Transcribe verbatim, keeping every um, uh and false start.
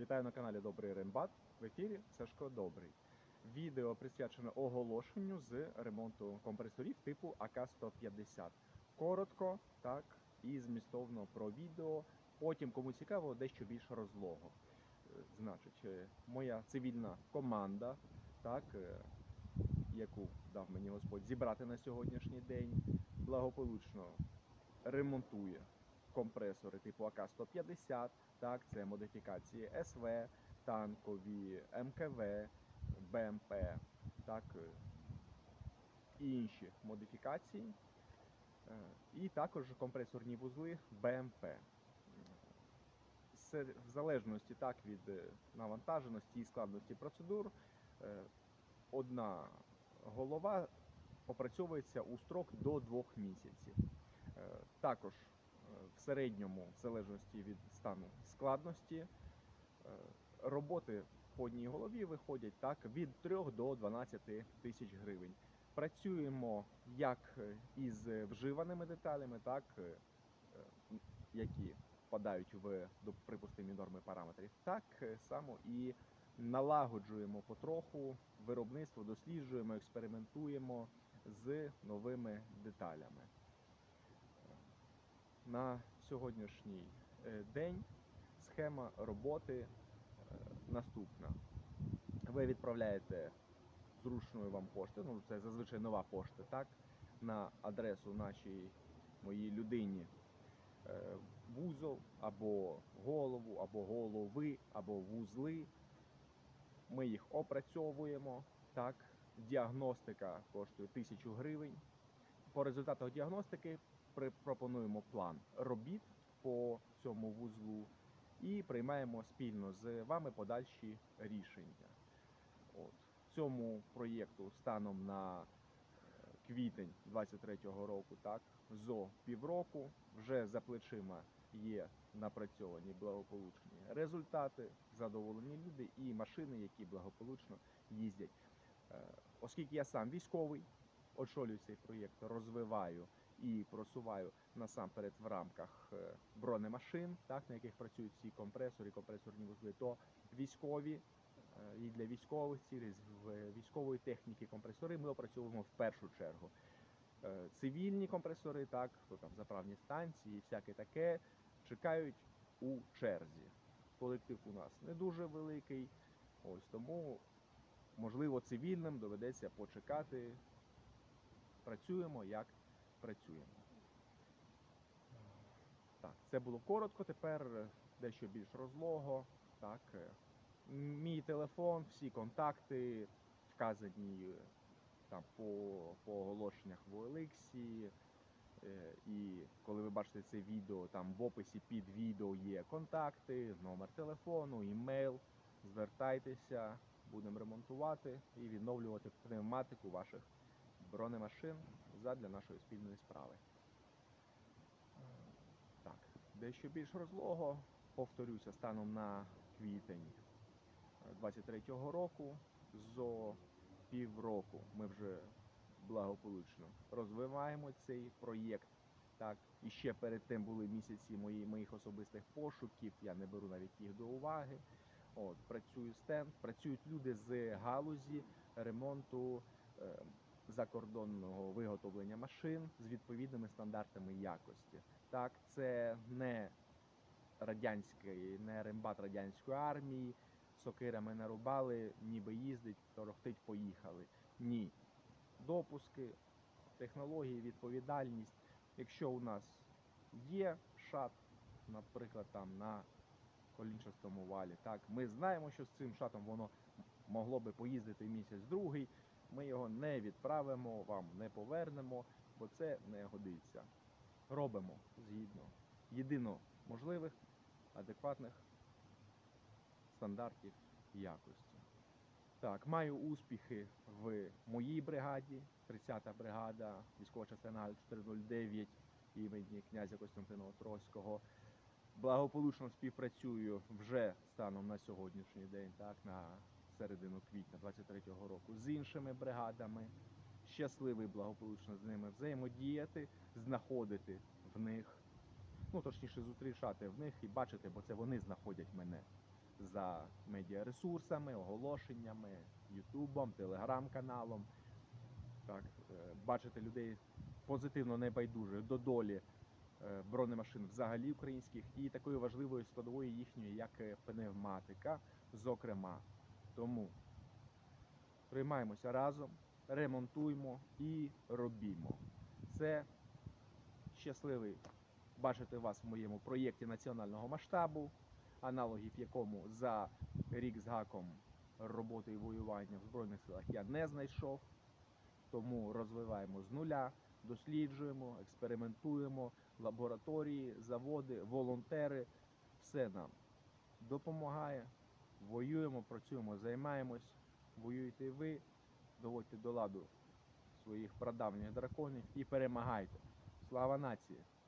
Вітаю на каналі Добрий Рембат. В ефірі Сашко Добрий. Відео присвячене оголошенню з ремонту компресорів типу А К сто п'ятдесят. Коротко, так, і змістовно про відео. Потім, кому цікаво, дещо більш розлого. Значить, моя цивільна команда, так, яку дав мені Господь зібрати на сьогоднішній день, благополучно ремонтує компресори типу А К сто п'ятдесят, так, це модифікації С В, танкові, М К В, Б М П, так, і інші модифікації, і також компресорні вузли Б М П. В залежності так від навантаженості і складності процедур, одна голова опрацьовується у строк до двох місяців. Також в середньому, в залежності від стану складності, роботи по одній голові виходять так від трьох до дванадцяти тисяч гривень. Працюємо як із вживаними деталями, так, які впадають в припустимі норми параметрів, так само і налагоджуємо потроху виробництво, досліджуємо, експериментуємо з новими деталями. На сьогоднішній день схема роботи наступна. Ви відправляєте зручною вам пошти, ну це зазвичай нова пошта, так, на адресу нашій, моїй людині, вузол або голову, або голови, або вузли. Ми їх опрацьовуємо, так, діагностика коштує тисячу гривень. По результатах діагностики пропонуємо план робіт по цьому вузлу і приймаємо спільно з вами подальші рішення. От. Цьому проєкту станом на квітень двадцять третього року, так, зо півроку, вже за плечима є напрацьовані благополучні результати, задоволені люди і машини, які благополучно їздять. Оскільки я сам військовий, очолюю цей проєкт, розвиваю і просуваю насамперед в рамках бронемашин, так, на яких працюють ці компресори, компресорні вузли, то військові і для військових цілей, військової техніки компресори ми опрацьовуємо в першу чергу. Цивільні компресори, так, там заправні станції, всяке таке, чекають у черзі. Колектив у нас не дуже великий, ось тому, можливо, цивільним доведеться почекати. Працюємо, як працюємо. Так, це було коротко, тепер дещо більш розлого. Так, мій телефон, всі контакти вказані там по, по оголошеннях в О Л Ікс. І коли ви бачите це відео, там в описі під відео є контакти, номер телефону, імейл. Звертайтеся, будемо ремонтувати і відновлювати пневматику ваших бронемашин задля нашої спільної справи. Так, дещо більш розлого, повторюся, станом на квітень двадцять третього року, зо півроку ми вже благополучно розвиваємо цей проєкт. Так, і ще перед тим були місяці мої, моїх особистих пошуків, я не беру навіть їх до уваги. От, працює стенд, працюють люди з галузі ремонту е, закордонного виготовлення машин з відповідними стандартами якості. Так, це не радянський, не рембат радянської армії, сокирами нарубали, ніби їздить, торохтить, поїхали. Ні. Допуски, технології, відповідальність. Якщо у нас є шат, наприклад, там на колінчастому валі, так, ми знаємо, що з цим шатом воно могло би поїздити місяць-другий, ми його не відправимо, вам не повернемо, бо це не годиться. Робимо згідно єдино можливих, адекватних стандартів якості. Так, маю успіхи в моїй бригаді, тридцята бригада, військова частина чотириста дев'ять імені князя Костянтина Острозького. Благополучно співпрацюю вже станом на сьогоднішній день, так, на середину квітня двадцять третього року з іншими бригадами. Щасливий благополучно з ними взаємодіяти, знаходити в них, ну точніше зустрічати в них і бачити, бо це вони знаходять мене. за медіаресурсами, оголошеннями, Ютубом, телеграм-каналом. Так, е, бачити людей позитивно небайдужих до долі е, бронемашин взагалі українських і такою важливою складовою їхньої, як е, пневматика, зокрема. Тому приймаємося разом, ремонтуймо і робімо. Це щасливий бачити вас в моєму проєкті національного масштабу, аналогів якому за рік з гаком роботи і воювання в Збройних силах я не знайшов. Тому розвиваємо з нуля, досліджуємо, експериментуємо, лабораторії, заводи, волонтери. Все нам допомагає. Воюємо, працюємо, займаємось. Воюєте і ви, доводьте до ладу своїх прадавніх драконів і перемагайте. Слава нації!